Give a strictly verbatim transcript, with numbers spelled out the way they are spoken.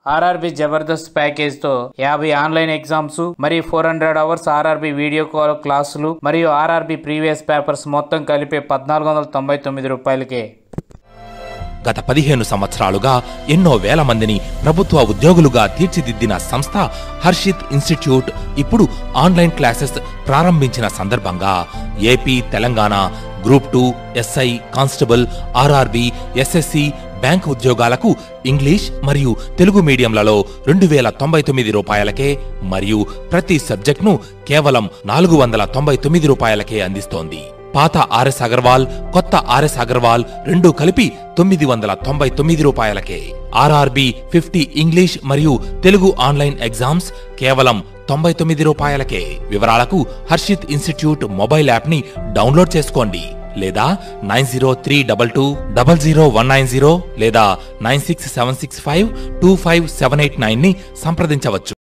RRB Jabardasth package తో యాభై online exams మరియు four hundred hours RRB video call క్లాసులు మరియు ఆర్ఆర్బీ ప్రీవియస్ పేపర్స్ మొత్తం కలిపి పద్నాలుగు వందల తొంభై తొమ్మిది రూపాయలకే. గత పదిహేను సంవత్సరాలుగా ఎన్నో వేల మందిని ప్రభుత్వ ఉద్యోగులుగా తీర్చిదిద్దిన సంస్థ హర్షిత్ ఇన్స్టిట్యూట్ ఇప్పుడు ఆన్లైన్ క్లాసెస్ ప్రారంభించిన సందర్భంగా AP, Telangana group two, SI, constable, RRB, SSC, bank ఉద్యోగాలకు ఇంగ్లీష్ మరియు తెలుగు మీడియంలలో రెండు వేల తొంభై తొమ్మిది రూపాయలకే మరియు ప్రతి సబ్జెక్టును కేవలం నాలుగు వందల తొంభై తొమ్మిది రూపాయలకే అందిస్తోంది. పాత ఆర్ఎస్ అగర్వాల్, కొత్త ఆర్ఎస్ అగర్వాల్ రెండు కలిపి తొమ్మిది వందల తొంభై తొమ్మిది రూపాయలకే. ఆర్ఆర్బీ ఫిఫ్టీ ఇంగ్లీష్ మరియు తెలుగు ఆన్లైన్ ఎగ్జామ్స్ కేవలం తొంభై తొమ్మిది రూపాయలకే. వివరాలకు హర్షిత్ ఇన్స్టిట్యూట్ మొబైల్ యాప్ ని డౌన్లోడ్ చేసుకోండి లేదా nine zero three double two double zero one nine zero లేదా nine six seven six five two five seven eight nine ని సంప్రదించవచ్చు.